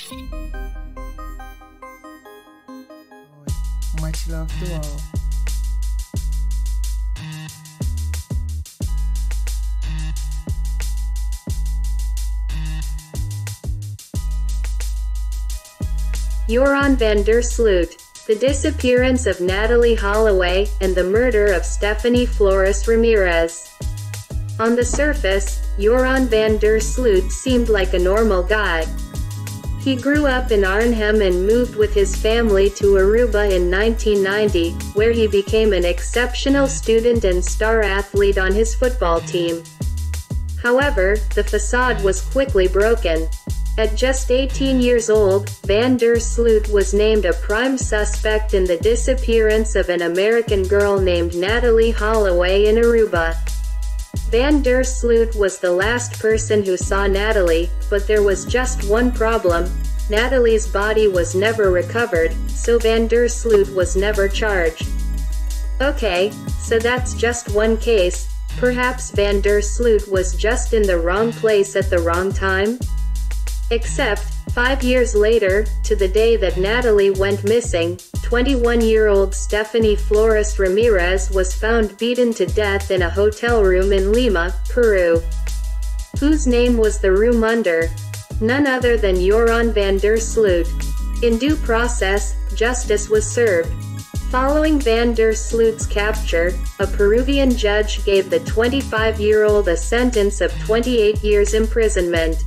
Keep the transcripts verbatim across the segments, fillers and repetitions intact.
Much love to all. Joran van der Sloot, the disappearance of Natalee Holloway, and the murder of Stephanie Flores Ramirez. On the surface, Joran van der Sloot seemed like a normal guy. He grew up in Arnhem and moved with his family to Aruba in nineteen ninety, where he became an exceptional student and star athlete on his football team. However, the facade was quickly broken. At just eighteen years old, van der Sloot was named a prime suspect in the disappearance of an American girl named Natalee Holloway in Aruba. Van der Sloot was the last person who saw Natalee, but there was just one problem: Natalee's body was never recovered, so van der Sloot was never charged. Okay, so that's just one case. Perhaps van der Sloot was just in the wrong place at the wrong time? Except, five years later, to the day that Natalee went missing, twenty-one-year-old Stephanie Flores Ramirez was found beaten to death in a hotel room in Lima, Peru. Whose name was the room under? None other than Joran van der Sloot. In due process, justice was served. Following van der Sloot's capture, a Peruvian judge gave the twenty-five-year-old a sentence of twenty-eight years imprisonment.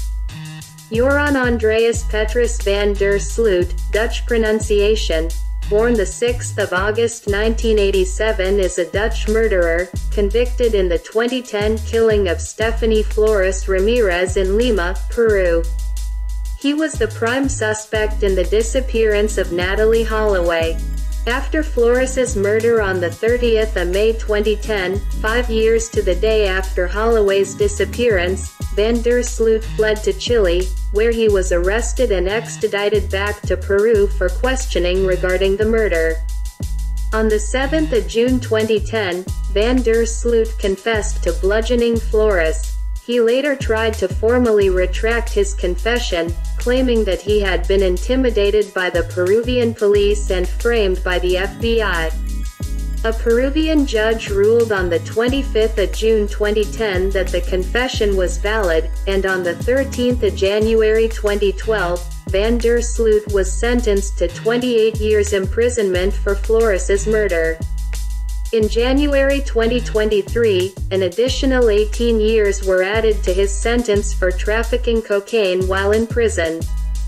Joran Andreas Petrus van der Sloot, Dutch pronunciation, born the sixth of August nineteen eighty-seven, is a Dutch murderer, convicted in the twenty ten killing of Stephanie Flores Ramirez in Lima, Peru. He was the prime suspect in the disappearance of Natalee Holloway. After Flores's murder on the thirtieth of May twenty ten, five years to the day after Holloway's disappearance, van der Sloot fled to Chile, where he was arrested and extradited back to Peru for questioning regarding the murder. On the seventh of June twenty ten, van der Sloot confessed to bludgeoning Flores. He later tried to formally retract his confession, claiming that he had been intimidated by the Peruvian police and framed by the F B I. A Peruvian judge ruled on the twenty-fifth of June twenty ten that the confession was valid, and on the thirteenth of January twenty twelve, van der Sloot was sentenced to twenty-eight years imprisonment for Flores's murder. In January twenty twenty-three, an additional eighteen years were added to his sentence for trafficking cocaine while in prison.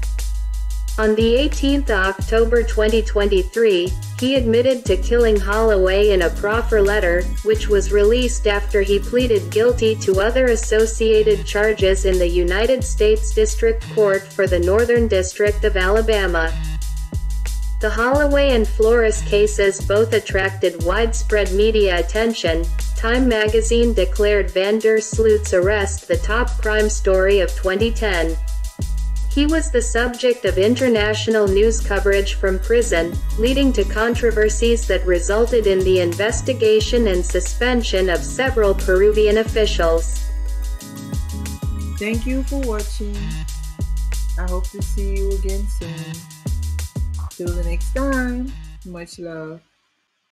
On the eighteenth of October twenty twenty-three, he admitted to killing Holloway in a proffer letter, which was released after he pleaded guilty to other associated charges in the United States District Court for the Northern District of Alabama. The Holloway and Flores cases both attracted widespread media attention. Time magazine declared van der Sloot's arrest the top crime story of twenty ten. He was the subject of international news coverage from prison, leading to controversies that resulted in the investigation and suspension of several Peruvian officials. Thank you for watching. I hope to see you again soon. Till the next time, much love.